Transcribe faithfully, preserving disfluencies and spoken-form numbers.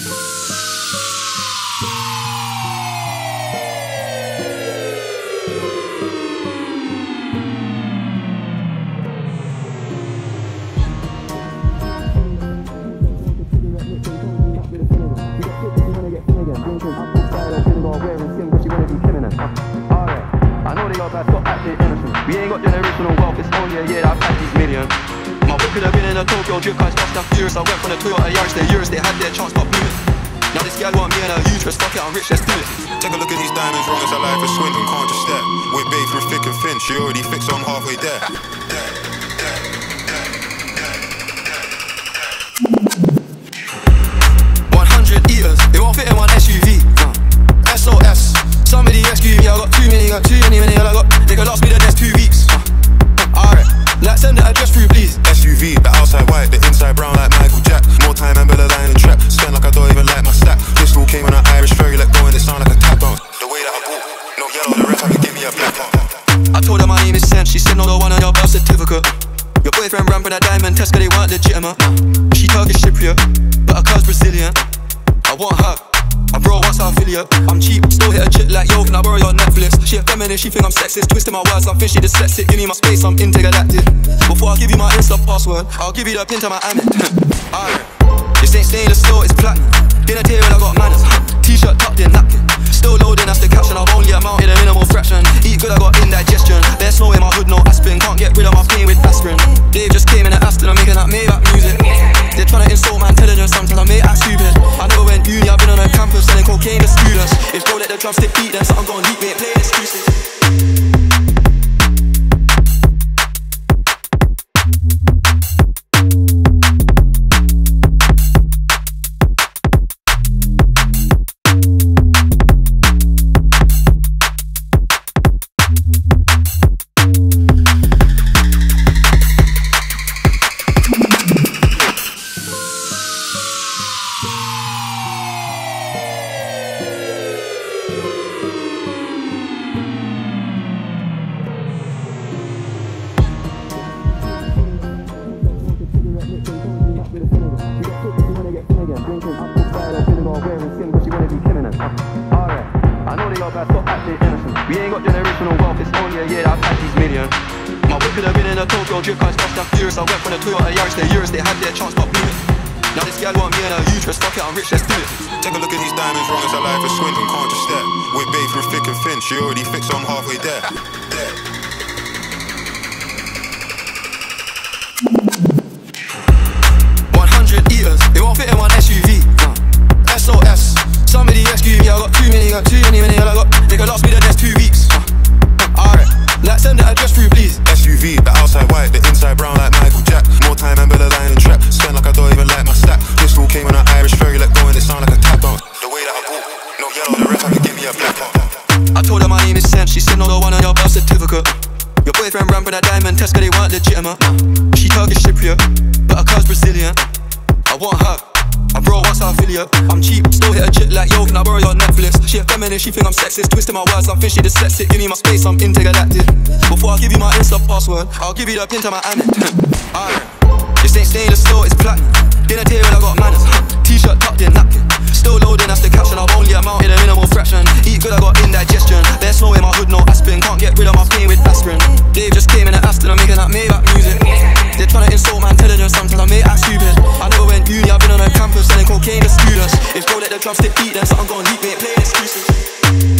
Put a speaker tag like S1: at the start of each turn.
S1: We ain't got generational wealth, it's only a year that I've had these millions. My whip could have been in a Tokyo drip, cause fast and furious. I went from the Toyota Yaris to Urus, they had their chance, but blew it. Now this gal want me and her uterus, fuck it, I'm rich, let's do it.
S2: Take a look at these diamonds, wrong as her life is swindling, can't just step. We're babe through thick and thin, she already fixed, so I'm halfway there.
S1: one hundred eaters, they won't fit in one S U V. uh. S O S, somebody excuse me, I got too many, got too many, many, I got, they could last me the next two weeks. uh. Alright, let's send the address through, please.
S2: S U V, the outside white, the inside brown like Michael Jack. More time and better line and trap. Spend like I don't even like my stack. Pistol came on an Irish ferry, let go and it sound like a tap on. The way that I bought, no yellow, the rest I could give me a black one.
S1: I told her my name is Sam, she said no, the one on your birth certificate. Your boyfriend ran for that diamond test cause they weren't legitimate. She Turkish Cypriot, but her cuz Brazilian. I want her, I bro wants her affiliate. I'm cheap, still hit a chick like yo, can I borrow your Netflix? She a feminist, she think I'm sexist, twisting my words, I'm think she dyslexic. Give me my space, I'm intergalactic. Before I give you my Insta password, I'll give you the pin to my Amex. Alright, this ain't stainless steel, it's platinum. Dinner table, I got manners. T-shirt tucked in, napkin. Still loading, that's the caption. I've only amounted a minimal fraction. Eat good, I got indigestion. There's snow in my hood, no aspirin. Can't get rid of my pain with aspirin. Dave just came in an Aston, I'm making that Maybach music. They're trying to insult my intelligence, sometimes I make act stupid. I never went uni, I've been on a campus selling cocaine to students. If bro let the drumstick beat them, so I'm gonna leap, we ain't playing excuses. We ain't got generational wealth, it's only a year that I've had these millions. My whip could have been in a Tokyo drip, cause fast and furious. I went from the Toyota Yaris to Urus, they had their chance, but blew it. Now this gal want me and her uterus, fuck it, I'm rich, let's do it.
S2: Take a look at these diamonds, wrong as her life is swindling, can't just step. We're babe through thick and thin, she already fixed, so I'm halfway there.
S1: one hundred eaters, they won't fit in one S U V. uh. S O S, somebody excuse me, I got too many, got too many, many, I got, they could last me the next two weeks. uh. Alright, let's send the address through, please.
S2: S U V, the outside white, the inside brown like Michael Jack. More time and better line and trap. Spend like I don't even like my stack. Pistol came on an Irish ferry, let go and it sound like a tap on. The way that I bought, no yellow, the rest I could give me a black one.
S1: I told her my name is Sam, she said no, the one on your birth certificate. Your boyfriend ran for that diamond test cause they weren't legitimate. She Turkish Cypriot, but her cuz Brazilian. I want her, I bro wants her affiliate. I'm cheap, still hit a chick like yo, can I borrow your Netflix? She a feminist, she think I'm sexist, twisting my words, I'm think she dyslexic. Give me my space, I'm intergalactic. Before I give you my Insta password, I'll give you the pin to my Amex. Alright, this ain't stainless steel, it's platinum. Dinner table, I got manners. T-shirt tucked in, napkin. Still loading, that's the caption. I've only amounted a minimal fraction. Eat good, I got indigestion. There's snow in my hood, no aspirin. Can't get rid of my pain with aspirin. Dave just came in an Aston, I'm making that Maybach music. They're trying to insult my intelligence, sometimes I make act stupid. I never went uni, I've been on a campus selling cocaine to students. If bro let the drumstick beat them, so I'm gonna leap, we ain't playing excuses.